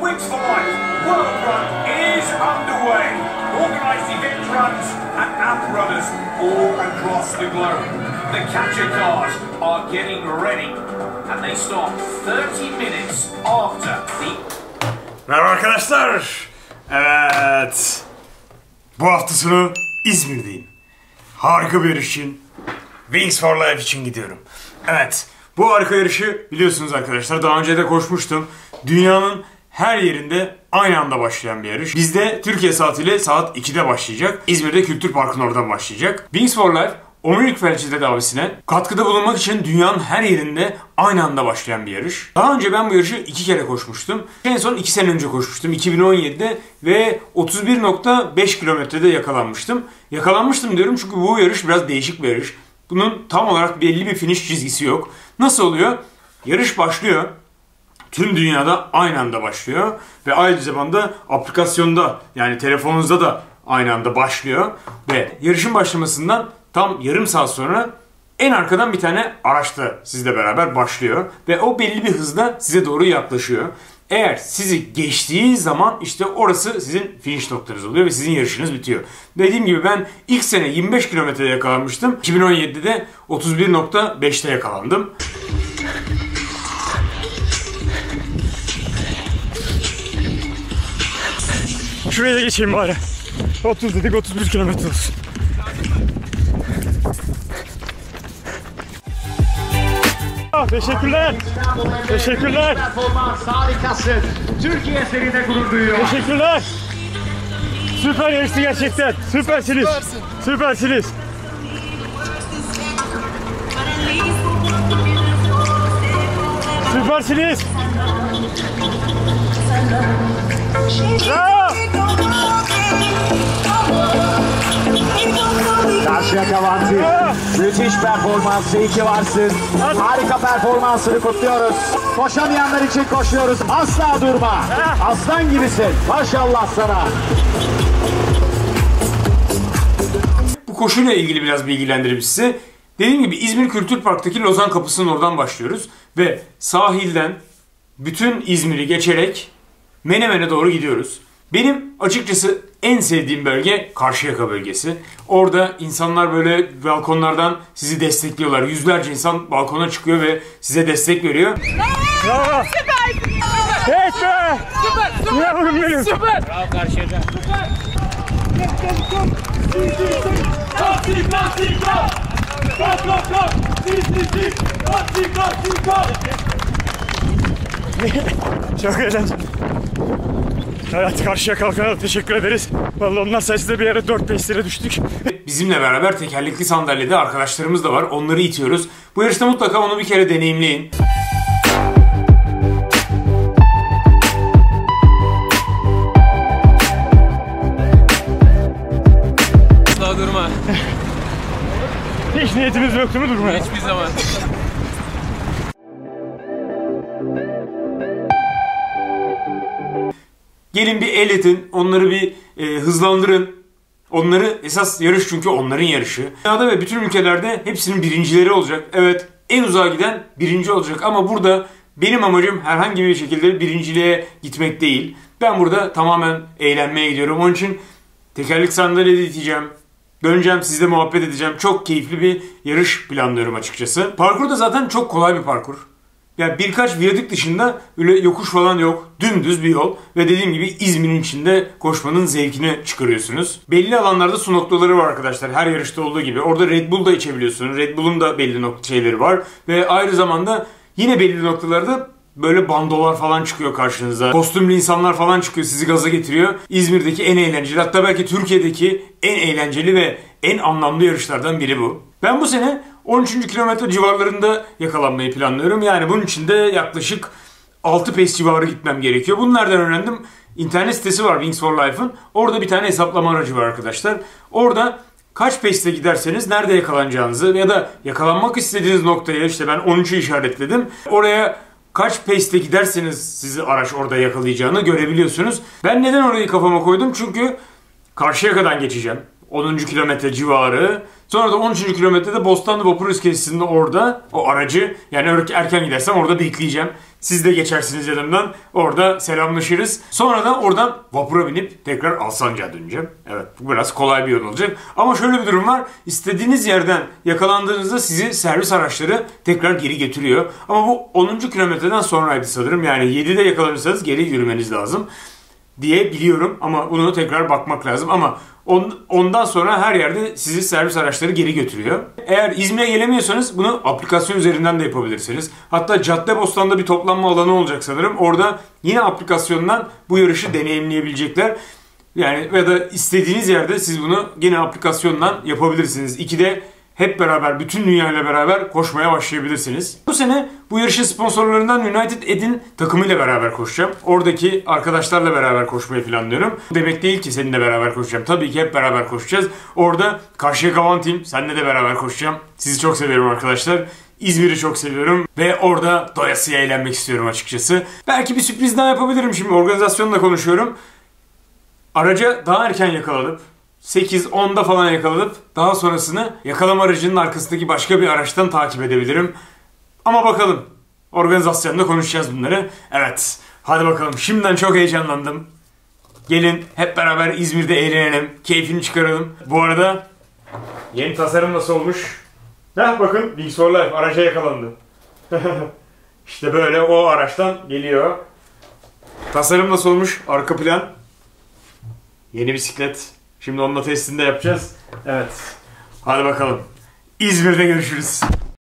Wings for Life World Run is underway. Organised event runs and app runners all across the globe. The capture cars are getting ready and they start 30 minutes after the... Merhaba arkadaşlar. Evet. Bu hafta sonu İzmir'deyim. Harika bir yarış için, Wings for Life için gidiyorum. Evet. Bu harika yarışı biliyorsunuz arkadaşlar. Daha önce de koşmuştum. Dünyanın her yerinde aynı anda başlayan bir yarış. Bizde Türkiye saatiyle saat 2'de başlayacak. İzmir'de Kültür Park'ın oradan başlayacak. Wings for Life, omurilik felci tedavisine katkıda bulunmak için dünyanın her yerinde aynı anda başlayan bir yarış. Daha önce ben bu yarışı 2 kere koşmuştum. En son 2 sene önce koşmuştum. 2017'de ve 31.5 kilometrede yakalanmıştım. Yakalanmıştım diyorum çünkü bu yarış biraz değişik bir yarış. Bunun tam olarak belli bir finish çizgisi yok. Nasıl oluyor? Yarış başlıyor. Tüm dünyada aynı anda başlıyor. Ve aynı zamanda aplikasyonda, yani telefonunuzda da aynı anda başlıyor. Ve yarışın başlamasından tam yarım saat sonra en arkadan bir tane araç da sizle beraber başlıyor. Ve o belli bir hızla size doğru yaklaşıyor. Eğer sizi geçtiği zaman işte orası sizin finish noktanız oluyor ve sizin yarışınız bitiyor. Dediğim gibi ben ilk sene 25 kilometrede yakalanmıştım. 2017'de de 31.5'te yakalandım. Şuraya da geçeyim bari. 30 dedik, 31 kilometre olsun. Teşekkürler. Teşekkürler. Performans harikasın. Türkiye seride gurur duyuyor. Teşekkürler. Süper yarıştı gerçekten. Süpersiniz. Süpersiniz. Süpersiniz. Bravo. Karşıyaka Vanti. Müthiş performansı. İyi ki varsın. Harika performansını kutluyoruz. Koşamayanlar için koşuyoruz. Asla durma. Aslan gibisin. Maşallah sana. Bu koşuyla ilgili biraz bilgilendireyim size. Dediğim gibi İzmir Kültür Park'taki Lozan Kapısı'nın oradan başlıyoruz. Ve sahilden bütün İzmir'i geçerek Menemen'e doğru gidiyoruz. Benim açıkçası en sevdiğim bölge Karşıyaka bölgesi. Orada insanlar böyle balkonlardan sizi destekliyorlar. Yüzlerce insan balkona çıkıyor ve size destek veriyor. Bravo! Süpersin! Evet be! Süper! Yavrum benim! Süper! Bravo Karşıyaka! Süper! Çok eğlenceli. Evet, Karşıyaka kalkana teşekkür ederiz. Vallahi onlar sayesinde bir yere 4 pace'lere düştük. Bizimle beraber tekerlekli sandalyede arkadaşlarımız da var. Onları itiyoruz. Bu yarışta mutlaka onu bir kere deneyimleyin. Asla durma. Hiç niyetimiz yoktu mu durmaya? Hiçbir zaman. Gelin bir el edin, onları bir hızlandırın. Onları esas yarış çünkü onların yarışı. Dünyada ve bütün ülkelerde hepsinin birincileri olacak. Evet, en uzağa giden birinci olacak ama burada benim amacım herhangi bir şekilde birinciliğe gitmek değil. Ben burada tamamen eğlenmeye gidiyorum. Onun için tekerlek sandalyede iteceğim. Döneceğim, sizle muhabbet edeceğim. Çok keyifli bir yarış planlıyorum açıkçası. Parkur da zaten çok kolay bir parkur. Yani birkaç viyadük dışında öyle yokuş falan yok. Dümdüz bir yol. Ve dediğim gibi İzmir'in içinde koşmanın zevkini çıkarıyorsunuz. Belli alanlarda su noktaları var arkadaşlar. Her yarışta olduğu gibi. Orada Red Bull da içebiliyorsunuz. Red Bull'un da belli şeyleri var. Ve aynı zamanda yine belli noktalarda böyle bandolar falan çıkıyor karşınıza. Kostümlü insanlar falan çıkıyor. Sizi gaza getiriyor. İzmir'deki en eğlenceli, hatta belki Türkiye'deki en eğlenceli ve en anlamlı yarışlardan biri bu. Ben bu sene 13. kilometre civarlarında yakalanmayı planlıyorum. Yani bunun için de yaklaşık 6 pace civarı gitmem gerekiyor. Bunu nereden öğrendim? İnternet sitesi var Wings for Life'ın. Orada bir tane hesaplama aracı var arkadaşlar. Orada kaç pace'te giderseniz nerede yakalanacağınızı ya da yakalanmak istediğiniz noktaya, işte ben 13'ü işaretledim. Oraya kaç pace'te giderseniz sizi araç orada yakalayacağını görebiliyorsunuz. Ben neden orayı kafama koydum? Çünkü Karşıyaka'dan geçeceğim. 10. kilometre civarı. Sonra da 13. kilometrede Bostanlı Vapur İskelesi'nde orada o aracı, yani erken gidersem orada bekleyeceğim. Siz de geçersiniz yanımdan. Orada selamlaşırız. Sonra da oradan vapura binip tekrar Alsancak'a döneceğim. Evet, bu biraz kolay bir yol olacak. Ama şöyle bir durum var. İstediğiniz yerden yakalandığınızda sizi servis araçları tekrar geri getiriyor. Ama bu 10. kilometreden sonraydı sanırım. Yani 7'de yakalanırsanız geri yürümeniz lazım diye biliyorum. Ama bunu tekrar bakmak lazım. Ama ondan sonra her yerde sizi servis araçları geri götürüyor. Eğer İzmir'e gelemiyorsanız bunu aplikasyon üzerinden de yapabilirsiniz. Hatta Caddebostan'da bir toplanma alanı olacak sanırım. Orada yine aplikasyondan bu yarışı deneyimleyebilecekler. Yani ya da istediğiniz yerde siz bunu yine aplikasyondan yapabilirsiniz. İkide hep beraber, bütün dünyayla beraber koşmaya başlayabilirsiniz. Bu sene bu yarışın sponsorlarından United Ed'in takımıyla beraber koşacağım. Oradaki arkadaşlarla beraber koşmayı planlıyorum. Demek değil ki seninle beraber koşacağım. Tabii ki hep beraber koşacağız. Orada Karşıyaka One Team, seninle de beraber koşacağım. Sizi çok seviyorum arkadaşlar. İzmir'i çok seviyorum ve orada doyasıya eğlenmek istiyorum açıkçası. Belki bir sürpriz daha yapabilirim şimdi. Organizasyonla konuşuyorum. Araca daha erken yakaladık. 8-10'da falan yakaladıp daha sonrasını yakalama aracının arkasındaki başka bir araçtan takip edebilirim. Ama bakalım. Organizasyonda konuşacağız bunları. Evet. Hadi bakalım. Şimdiden çok heyecanlandım. Gelin hep beraber İzmir'de eğlenelim. Keyfini çıkaralım. Bu arada yeni tasarım nasıl olmuş? Bakın Wings for Life araca yakalandı. İşte böyle o araçtan geliyor. Tasarım nasıl olmuş? Arka plan. Yeni bisiklet. Şimdi onunla testini de yapacağız. Evet. Hadi bakalım. İzmir'de görüşürüz.